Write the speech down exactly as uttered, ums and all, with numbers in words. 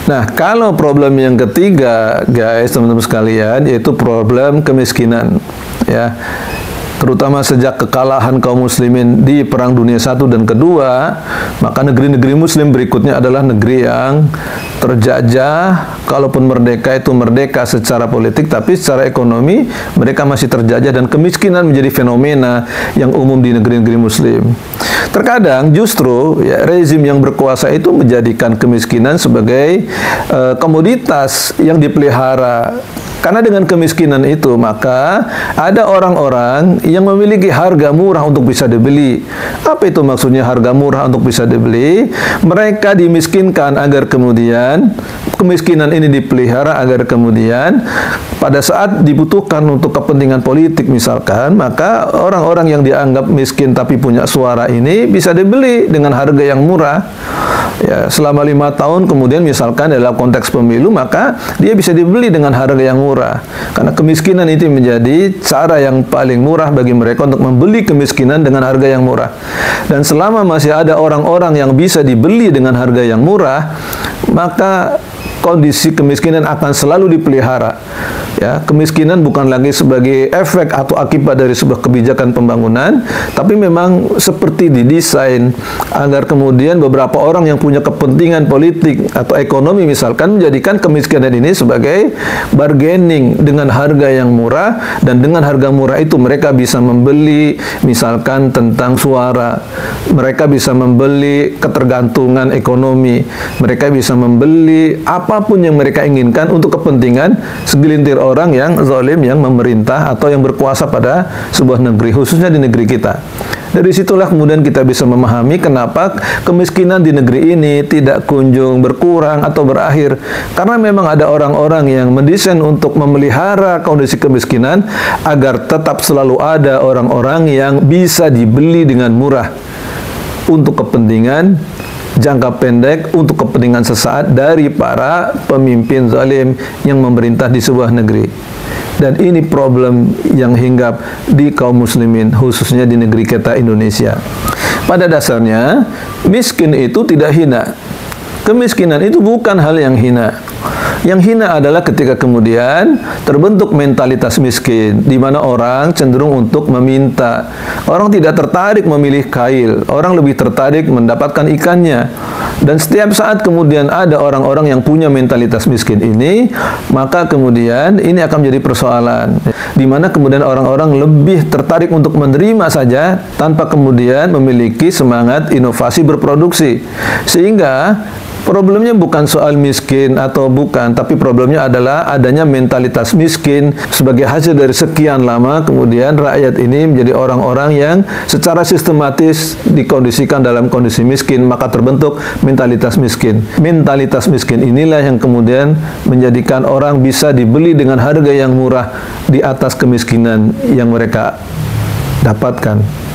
Nah, kalau problem yang ketiga, guys, teman-teman sekalian, yaitu problem kemiskinan, ya. Terutama sejak kekalahan kaum muslimin di Perang Dunia Satu dan Kedua, maka negeri-negeri muslim berikutnya adalah negeri yang terjajah. Kalaupun merdeka itu merdeka secara politik, tapi secara ekonomi mereka masih terjajah, dan kemiskinan menjadi fenomena yang umum di negeri-negeri muslim. Terkadang justru ya, rezim yang berkuasa itu menjadikan kemiskinan sebagai uh, komoditas yang dipelihara. Karena dengan kemiskinan itu, maka ada orang-orang yang memiliki harga murah untuk bisa dibeli. Apa itu maksudnya harga murah untuk bisa dibeli? Mereka dimiskinkan agar kemudian kemiskinan ini dipelihara, agar kemudian pada saat dibutuhkan untuk kepentingan politik misalkan, maka orang-orang yang dianggap miskin tapi punya suara ini bisa dibeli dengan harga yang murah. Ya, selama lima tahun kemudian misalkan dalam konteks pemilu, maka dia bisa dibeli dengan harga yang murah. Karena kemiskinan itu menjadi cara yang paling murah bagi mereka untuk membeli kemiskinan dengan harga yang murah. Dan selama masih ada orang-orang yang bisa dibeli dengan harga yang murah, maka kondisi kemiskinan akan selalu dipelihara. Ya, kemiskinan bukan lagi sebagai efek atau akibat dari sebuah kebijakan pembangunan, tapi memang seperti didesain agar kemudian beberapa orang yang punya kepentingan politik atau ekonomi misalkan menjadikan kemiskinan ini sebagai bargaining dengan harga yang murah, dan dengan harga murah itu mereka bisa membeli misalkan tentang suara, mereka bisa membeli ketergantungan ekonomi, mereka bisa membeli apapun yang mereka inginkan untuk kepentingan segelintir orang yang zalim, yang memerintah atau yang berkuasa pada sebuah negeri, khususnya di negeri kita. Dari situlah kemudian kita bisa memahami kenapa kemiskinan di negeri ini tidak kunjung berkurang atau berakhir. Karena memang ada orang-orang yang mendesain untuk memelihara kondisi kemiskinan agar tetap selalu ada orang-orang yang bisa dibeli dengan murah untuk kepentingan jangka pendek, untuk kepentingan sesaat dari para pemimpin zalim yang memerintah di sebuah negeri. Dan ini problem yang hinggap di kaum muslimin, khususnya di negeri kita Indonesia. Pada dasarnya, miskin itu tidak hina. Kemiskinan itu bukan hal yang hina. Yang hina adalah ketika kemudian terbentuk mentalitas miskin, di mana orang cenderung untuk meminta. Orang tidak tertarik memilih kail, orang lebih tertarik mendapatkan ikannya. Dan setiap saat kemudian ada orang-orang yang punya mentalitas miskin ini, maka kemudian ini akan menjadi persoalan, di mana kemudian orang-orang lebih tertarik untuk menerima saja tanpa kemudian memiliki semangat inovasi berproduksi. Sehingga problemnya bukan soal miskin atau bukan, tapi problemnya adalah adanya mentalitas miskin sebagai hasil dari sekian lama kemudian rakyat ini menjadi orang-orang yang secara sistematis dikondisikan dalam kondisi miskin, maka terbentuk mentalitas miskin. Mentalitas miskin inilah yang kemudian menjadikan orang bisa dibeli dengan harga yang murah di atas kemiskinan yang mereka dapatkan.